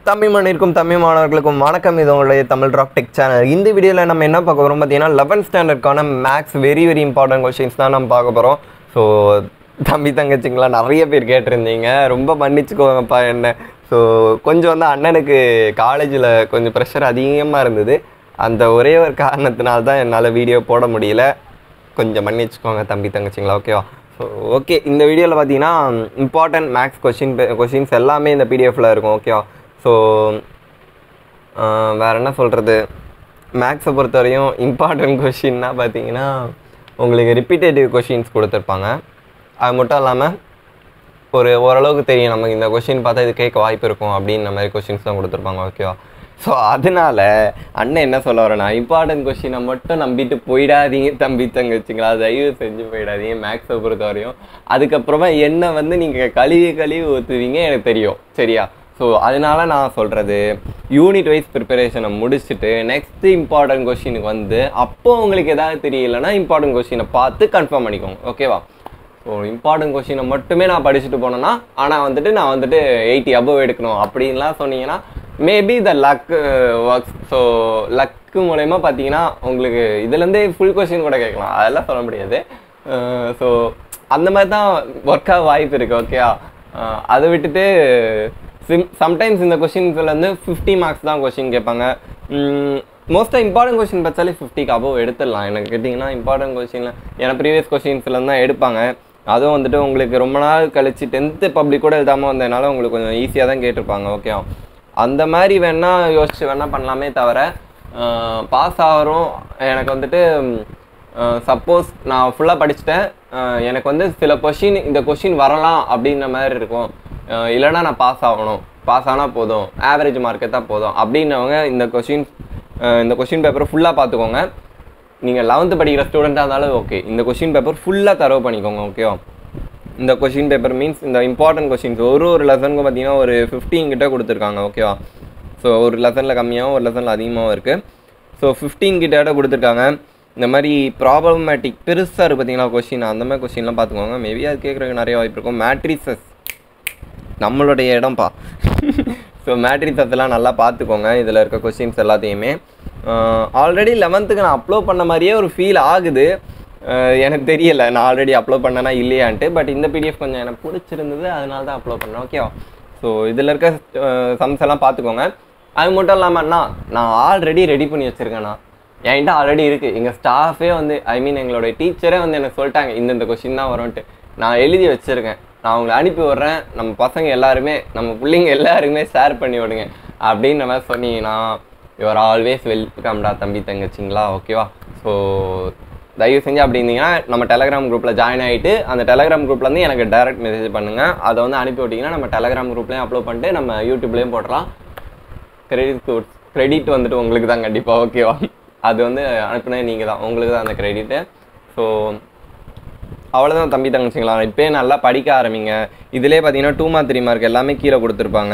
தமிழ் மண்ணிற்கும் தமிழ் மாணவர்களுக்கும் வணக்கம். இது உங்களுடைய தமிழ் ராக் டெக் சேனல். இந்த வீடியோவில் நம்ம என்ன பார்க்க போகிறோம் பார்த்தீங்கன்னா 11th ஸ்டாண்டர்டுக்கான மேக்ஸ் வெரி இம்பார்ட்டன்ட் கொஷின்ஸ் தான் நம்ம பார்க்க போகிறோம். ஸோ தம்பி தங்கச்சிங்களா நிறைய பேர் கேட்டிருந்தீங்க, ரொம்ப மன்னிச்சுக்கோங்கப்பா என்ன. ஸோ கொஞ்சம் வந்து அண்ணனுக்கு காலேஜில் கொஞ்சம் ப்ரெஷர் அதிகமாக இருந்தது. அந்த ஒரே ஒரு காரணத்தினால தான் என்னால் வீடியோ போட முடியல. கொஞ்சம் மன்னிச்சுக்கோங்க தம்பி தங்கச்சிங்களா, ஓகேவா? ஸோ ஓகே, இந்த வீடியோவில் பார்த்தீங்கன்னா இம்பார்ட்டன்ட் மேக்ஸ் கொஷின்ஸ் எல்லாமே இந்த பிடிஎஃப்பில் இருக்கும், ஓகேவா? ஸோ வேறு என்ன சொல்கிறது, மேக்ஸை பொறுத்தவரையும் இம்பார்ட்டன்ட் கொஷின்னா பார்த்தீங்கன்னா உங்களுக்கு ரிப்பீட்டேட்டிவ் கொஷின்ஸ் கொடுத்துருப்பாங்க. அது மட்டும் இல்லாமல் ஓரளவுக்கு தெரியும் நமக்கு இந்த கொஷின் பார்த்தா இது கேட்க வாய்ப்பு இருக்கும் அப்படின்ற மாதிரி கொஷின்ஸ் தான் கொடுத்துருப்பாங்க, ஓகேவா? ஸோ அதனால் அண்ணன் என்ன சொல்ல வரேன்னா, இம்பார்ட்டன்ட் கொஷினை மட்டும் நம்பிட்டு போயிடாதீங்க தம்பி தங்கச்சிங்களா, தயவு செஞ்சு போயிடாதீங்க மேக்ஸை பொறுத்த வரையும். அதுக்கப்புறமா என்ன வந்து நீங்கள் கழுவி ஊற்றுவீங்க எனக்கு தெரியும், சரியா? ஸோ அதனால நான் சொல்கிறது, யூனிட் வைஸ் ப்ரிப்பரேஷனை முடிச்சுட்டு நெக்ஸ்ட்டு இம்பார்ட்டன்ட் கொஷினுக்கு வந்து அப்போ உங்களுக்கு எதாவது தெரியலைன்னா இம்பார்ட்டன்ட் கொஷினை பார்த்து கன்ஃபார்ம் பண்ணிக்கோங்க, ஓகேவா? ஸோ இம்பார்ட்டன்ட் கொஷினை மட்டுமே நான் படிச்சுட்டு போனேன்னா, ஆனால் வந்துட்டு நான் வந்துட்டு 80 above எடுக்கணும் அப்படின்லாம் சொன்னீங்கன்னா maybe the luck works. So luck மூலயமா பார்த்தீங்கன்னா உங்களுக்கு இதுலேருந்தே ஃபுல் கொஷின் கூட கேட்கலாம், அதெல்லாம் சொல்ல முடியாது. ஸோ அந்த மாதிரி தான் ஒர்க்காக வாய்ப்பு இருக்குது, ஓகேவா? அதை விட்டுட்டு சம்டைம்ஸ் இந்த கொஷின்ஸில் வந்து 50 மார்க்ஸ் தான் கொஷின் கேட்பாங்க. மோஸ்ட்டாக இம்பார்ட்டன்ட் கொஷின் பார்த்தாலே 50க்கு above எடுத்துடலாம். எனக்கு கேட்டிங்கன்னா இம்பார்ட்டன்ட் கொஷினில் ஏன்னா ப்ரீவியஸ் கொஷின்ஸில் தான் எடுப்பாங்க. அதுவும் வந்துட்டு உங்களுக்கு ரொம்ப நாள் கழிச்சு 10th பப்ளிக் கூட எழுதாமல் வந்ததுனால உங்களுக்கு கொஞ்சம் ஈஸியாக தான் கேட்டிருப்பாங்க, ஓகேவா? அந்த மாதிரி வேணால் யோசிச்சு வேணால் பண்ணலாமே தவிர பாஸ் ஆகிறோம். எனக்கு வந்துட்டு சப்போஸ் நான் ஃபுல்லாக படிச்சுட்டேன், எனக்கு வந்து சில இந்த கொஷின் வரலாம் அப்படின்ற மாதிரி இருக்கும், இல்லைனா நான் பாஸ் ஆகணும், பாஸ் ஆனால் போதும், ஆவரேஜ் மார்க்கே தான் போதும் அப்படின்னவங்க இந்த கொஷின் பேப்பரை ஃபுல்லாக பார்த்துக்கோங்க. நீங்கள் 11th படிக்கிற ஸ்டூடெண்ட்டாக இருந்தாலும் ஓகே, இந்த கொஷின் பேப்பர் ஃபுல்லாக தரவு பண்ணிக்கோங்க, ஓகேவா? இந்த கொஷின் பேப்பர் மீன்ஸ் இந்த இம்பார்ட்டன்ட் கொஷின்ஸ் ஒரு லெசனுக்கு பார்த்தீங்கன்னா ஒரு 15 கிட்ட கொடுத்துருக்காங்க, ஓகேவா? ஸோ ஒரு லெசனில் கம்மியாகவும் ஒரு லெசனில் அதிகமாகவும் இருக்குது. ஸோ 15 கிட்ட கொடுத்துருக்காங்க. இந்த மாதிரி ப்ராப்ளமேட்டிக் பெருசாக இருக்குது பார்த்தீங்களா கொஷின், அந்த மாதிரி கொஷின்லாம் பார்த்துக்கோங்க. மேபி அது கேட்குறதுக்கு நிறைய வாய்ப்பு இருக்கும். மேட்ரிசஸ் நம்மளுடைய இடம்ப்பா. ஸோ மேட்ரிசஸ் எல்லாம் நல்லா பார்த்துக்கோங்க. இதில் இருக்க கொஷின்ஸ் எல்லாத்தையுமே ஆல்ரெடி 11th நான் அப்லோட் பண்ண மாதிரியே ஒரு ஃபீல் ஆகுது. எனக்கு தெரியலை நான் ஆல்ரெடி அப்லோட் பண்ணேன்னா இல்லையான்ட்டு. பட் இந்த பிடிஎஃப் கொஞ்சம் எனக்கு பிடிச்சிருந்தது, அதனால தான் அப்லோட் பண்ணேன், ஓகேவா? ஸோ இதில் இருக்க சம்ஸ் எல்லாம் பார்த்துக்கோங்க. அது மட்டும் இல்லாமல்ண்ணா நான் ஆல்ரெடி ரெடி பண்ணி வச்சுருக்கேண்ணா, என்கிட்ட ஆல்ரெடி இருக்குது. எங்கள் ஸ்டாஃபே வந்து எங்களுடைய டீச்சரே வந்து எனக்கு சொல்லிட்டாங்க இந்த கொஷின் தான் வரும்ன்ட்டு. நான் எழுதி வச்சுருக்கேன், நான் அவங்களை அனுப்பி விட்றேன். நம்ம பசங்க எல்லாருமே நம்ம பிள்ளைங்க எல்லாருக்குமே ஷேர் பண்ணி விடுங்க அப்படின்ற மாதிரி சொன்னீங்கன்னா யுவர் ஆல்வேஸ் வெல்கம்டா தம்பி தங்கச்சிங்களா, ஓகேவா? ஸோ தயவு செஞ்சு அப்படி இருந்தீங்கன்னா நம்ம டெலகிராம் குரூப்பில் ஜாயின் ஆகிட்டு அந்த டெலகிராம் குரூப்லேருந்து எனக்கு டைரக்ட் மெசேஜ் பண்ணுங்கள். அதை வந்து அனுப்பி விட்டிங்கன்னா நம்ம டெலகிராம் குரூப்லேயும் அப்லோட் பண்ணிட்டு நம்ம யூடியூப்லேயும் போடலாம். கிரெடிட் வந்துட்டு உங்களுக்கு தான் கண்டிப்பாக, ஓகேவா? அது வந்து அனுப்புனே நீங்கள் தான், உங்களுக்கு தான் அந்த கிரெடிட்டு. ஸோ அவ்வளோதான் தம்பி தங்கச்சிங்களா, இப்போயே நல்லா படிக்க ஆரம்பிங்க. இதிலே பார்த்தீங்கன்னா 2 மார்க் 3 மார்க் எல்லாமே கீழே கொடுத்துருப்பாங்க.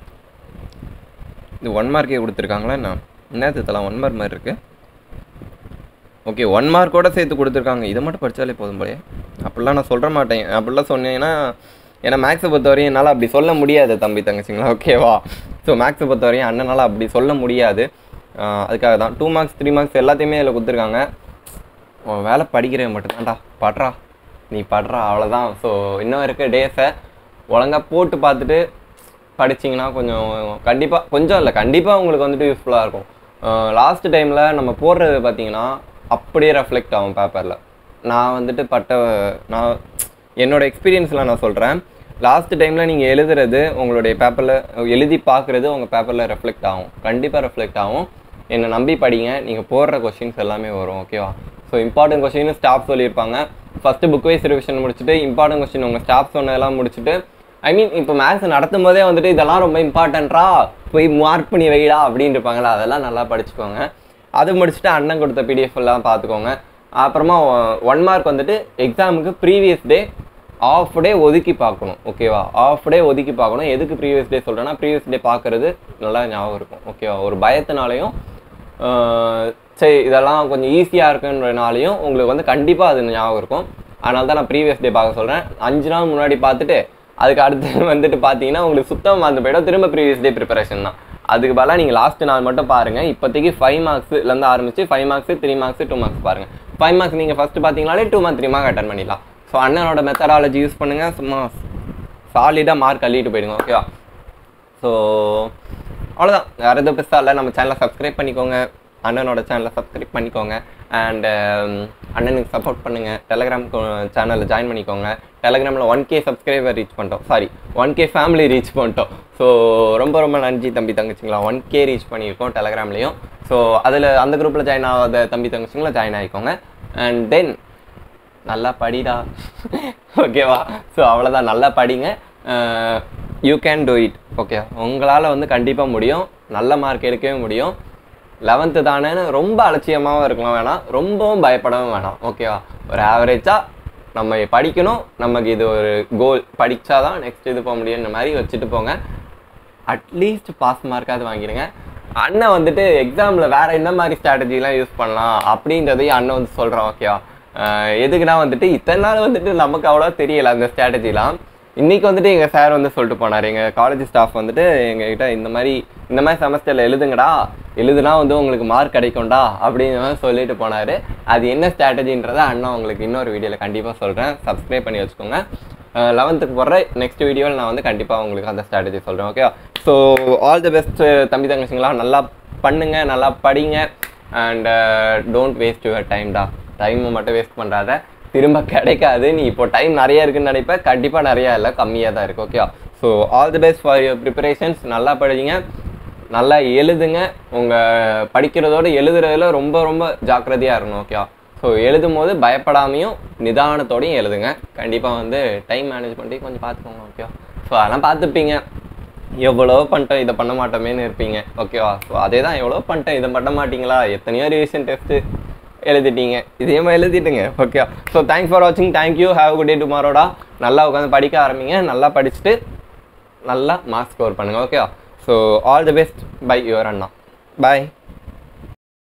இது 1 மார்க்கே கொடுத்துருக்காங்களா என்ன தெரியலாம், 1 மார்க் மாதிரி இருக்குது. ஓகே, 1 மார்க்கோடு சேர்த்து கொடுத்துருக்காங்க. இதை மட்டும் படித்தாலே போதும் போலே. அப்படிலாம் நான் சொல்ல மாட்டேன். அப்படிலாம் சொன்னீங்கன்னா ஏன்னா மேக்ஸை பொறுத்தவரையும் என்னால் அப்படி சொல்ல முடியாது தம்பி தங்கச்சிங்களா, ஓகேவா? ஸோ மேக்ஸை பொறுத்தவரையும் அண்ணனால் அப்படி சொல்ல முடியாது. அதுக்காக தான் 2 மார்க்ஸ் 3 மார்க்ஸ் எல்லாத்தையுமே இதில் கொடுத்துருக்காங்க. வேலை படிக்கிறேன் மட்டும்தான்டா, படுறா நீ படுறா, அவ்வளோதான். ஸோ இன்னும் இருக்க டேஸை ஒழுங்காக போட்டு பார்த்துட்டு படிச்சிங்கன்னா கொஞ்சம் கண்டிப்பாக கொஞ்சம் இல்லை கண்டிப்பாக உங்களுக்கு வந்துட்டு யூஸ்ஃபுல்லாக இருக்கும். லாஸ்ட் டைமில் நம்ம போடுறது பார்த்திங்கன்னா அப்படியே ரெஃப்ளெக்ட் ஆகும் பேப்பரில். நான் வந்துட்டு நான் என்னோடய எக்ஸ்பீரியன்ஸில் நான் சொல்கிறேன், லாஸ்ட் டைமில் நீங்கள் எழுதுறது உங்களுடைய பேப்பரில் எழுதி பார்க்குறது உங்கள் பேப்பரில் ரெஃப்ளெக்ட் ஆகும், கண்டிப்பாக ரெஃப்ளெக்ட் ஆகும். என்னை நம்பி படிங்க, நீங்கள் போடுற கொஷின்ஸ் எல்லாமே வரும், ஓகேவா? ஸோ இம்பார்ட்டன்ட் கொஷின் ஸ்டாஃப் சொல்லியிருப்பாங்க. ஃபஸ்ட்டு புக் வைஸ் ரிவிஷன் முடிச்சுட்டு இம்பார்ட்டன்ட் கொஷின் உங்கள் ஸ்டாஃப் சொன்னதெல்லாம் முடிச்சுட்டு இப்போ மேக்ஸ் நடத்தும் போதே வந்துட்டு இதெல்லாம் ரொம்ப இம்பார்ட்டண்ட்டா போய் மார்க் பண்ணி வைடா அப்படின்னு இருப்பாங்களா, அதெல்லாம் நல்லா படிச்சுக்கோங்க. அது முடிச்சுட்டு அண்ணன் கொடுத்த பிடிஎஃப் எல்லாம் பார்த்துக்கோங்க. அப்புறமா 1 மார்க் வந்துட்டு எக்ஸாமுக்கு ப்ரீவியஸ் டே ஆஃப் டே ஒதுக்கி பார்க்கணும், ஓகேவா? ஆஃப் டே ஒதுக்கி பார்க்கணும். எதுக்கு ப்ரீவியஸ் டே சொல்கிறேன்னா ப்ரீவியஸ் டே பார்க்குறது நல்லா ஞாபகம் இருக்கும், ஓகேவா? ஒரு பயத்தினாலையும் சரி இதெல்லாம் கொஞ்சம் ஈஸியாக இருக்குன்றனாலையும் உங்களுக்கு வந்து கண்டிப்பாக அது ஞாபகம் இருக்கும். அதனால தான் நான் ப்ரீவியஸ் டே பார்க்க சொல்கிறேன். 5 நாள் முன்னாடி பார்த்துட்டு அதுக்கு அடுத்து வந்துட்டு பார்த்தீங்கன்னா உங்களுக்கு சுத்தமாக மறந்து போய்டும். திரும்ப ப்ரீவியஸ் டே ப்ரிப்பரேஷன் தான். அதுக்கு பதிலாக நீங்கள் லாஸ்ட் நாள் மட்டும் பாருங்கள். இப்போதைக்கு 5 மார்க்ஸ்லேருந்து ஆரம்பிச்சு 5 மார்க்ஸ் 3 மார்க்ஸ் 2 மார்க்ஸ் பாருங்கள். 5 மார்க்ஸ் நீங்கள் ஃபஸ்ட்டு பார்த்தீங்கனாலே 2 மார்க் 3 மார்க் அட்டன் பண்ணிடலாம். ஸோ அண்ணனோட மெத்தடாலஜி யூஸ் பண்ணுங்கள், சும்மா சாலிடாக மார்க் அள்ளிட்டு போயிடுங்க. ஓகேவா? ஸோ அவ்வளோதான், வேறு எதுவும் பெருசாக இல்லை. நம்ம சேனலை சப்ஸ்கிரைப் பண்ணிக்கோங்க, அண்ணனோட சேனலை சப்ஸ்கிரைப் பண்ணிக்கோங்க. அண்டு அண்ணனுக்கு சப்போர்ட் பண்ணுங்கள். டெலகிராம் சேனலில் ஜாயின் பண்ணிக்கோங்க. டெலகிராமில் 1K சப்ஸ்கிரைபர் ரீச் பண்ணிட்டோம், சாரி 1K ஃபேமிலி ரீச் பண்ணிட்டோம். ஸோ ரொம்ப ரொம்ப நன்றி தம்பி தங்கச்சிங்களா. 1K ரீச் பண்ணியிருக்கோம் டெலகிராம்லேயும். ஸோ அதில் அந்த குரூப்பில் ஜாயின் ஆகாத தம்பி தங்கச்சிங்களா ஜாயின் ஆகிக்கோங்க. அண்ட் தென் நல்லா படிடா. ஓகேவா? ஸோ அவ்வளோதான், நல்லா படிங்க. You can do it. Okay, உங்களால் வந்து கண்டிப்பாக முடியும், நல்ல மார்க் எடுக்கவே முடியும். 11th தானேன்னு ரொம்ப அலட்சியமாகவும் இருக்கலாம் வேணாம், ரொம்பவும் பயப்படவும் வேணாம். ஓகேவா? ஒரு ஆவரேஜாக நம்ம படிக்கணும், நமக்கு இது ஒரு கோல், படித்தா தான் நெக்ஸ்ட் இது போக முடியுன்ற மாதிரி வச்சுட்டு போங்க. அட்லீஸ்ட் பாஸ் மார்க்காவது வாங்கிடுங்க. அண்ணன் வந்துட்டு எக்ஸாமில் வேறு என்ன மாதிரி ஸ்ட்ராட்டஜிலாம் யூஸ் பண்ணலாம் அப்படின்றதையும் அண்ணன் வந்து சொல்கிறோம். ஓகேவா? எதுக்குன்னா வந்துட்டு இத்தனை நாள் வந்துட்டு நமக்கு அவ்வளோ தெரியலை அந்த ஸ்ட்ராட்டஜிலாம். இன்றைக்கி வந்துட்டு எங்கள் சார் வந்து சொல்லிட்டு போனார், எங்கள் காலேஜ் ஸ்டாஃப் வந்துட்டு எங்ககிட்ட இந்த மாதிரி செமஸ்டரில் எழுதுங்கடா, எழுதுனா வந்து உங்களுக்கு மார்க் கிடைக்கும்டா அப்படிங்கிற மாதிரி சொல்லிட்டு போனார். அது என்ன ஸ்ட்ராட்டஜின்றதை அண்ணா உங்களுக்கு இன்னொரு வீடியோவில் கண்டிப்பாக சொல்கிறேன். சப்ஸ்கிரைப் பண்ணி வச்சுக்கோங்க. 11th போடுற நெக்ஸ்ட் வீடியோவில் நான் வந்து கண்டிப்பாக உங்களுக்கு அந்த ஸ்ட்ராட்டஜி சொல்கிறேன். Okay, so all the best தம்பி தங்கச்சிங்களா. நல்லா பண்ணுங்கள், நல்லா படிங்க. அண்ட் டோன்ட் வேஸ்ட் யுவர் டைம்டா. டைமை மட்டும் வேஸ்ட் பண்ணுறாத, திரும்ப கிடைக்காது. நீ இப்போ டைம் நிறையா இருக்குன்னு நினைப்பேன், கண்டிப்பாக நிறையா இல்லை, கம்மியாக தான் இருக்குது. Okay, so all the best for your preparations. நல்லா படிங்க, நல்லா எழுதுங்க. உங்கள் படிக்கிறதோடு எழுதுறதுல ரொம்ப ரொம்ப ஜாக்கிரதையாக இருக்கணும். ஓகே, ஸோ எழுதும் போது பயப்படாமையும் நிதானத்தோடையும் எழுதுங்க. கண்டிப்பாக வந்து டைம் மேனேஜ்மெண்ட்டையும் கொஞ்சம் பார்த்துக்கோங்க. ஓகே, ஸோ அதெல்லாம் பார்த்துப்பீங்க. எவ்வளோ பண்ணிட்டேன் இதை பண்ண மாட்டோமேன்னு இருப்பீங்க. ஓகேவா? ஸோ அதே தான், எவ்வளோ பண்ணிட்டேன் இதை பண்ண மாட்டிங்களா, எத்தனையோ ரிவிஷன் டெஸ்ட்டு எழுதிட்டீங்க, இதையுமா எழுதிட்டுங்க. ஓகே, ஸோ தேங்க்ஸ் ஃபார் வாட்சிங். தேங்க்யூ, ஹேவ் குட் டே டுமாரோடா. நல்லா உட்காந்து படிக்க ஆரம்பிங்க, நல்லா படிச்சுட்டு நல்லா மார்க்ஸ் ஸ்கோர் பண்ணுங்கள். Okay, so all the best. Bye your அண்ணா. பாய்.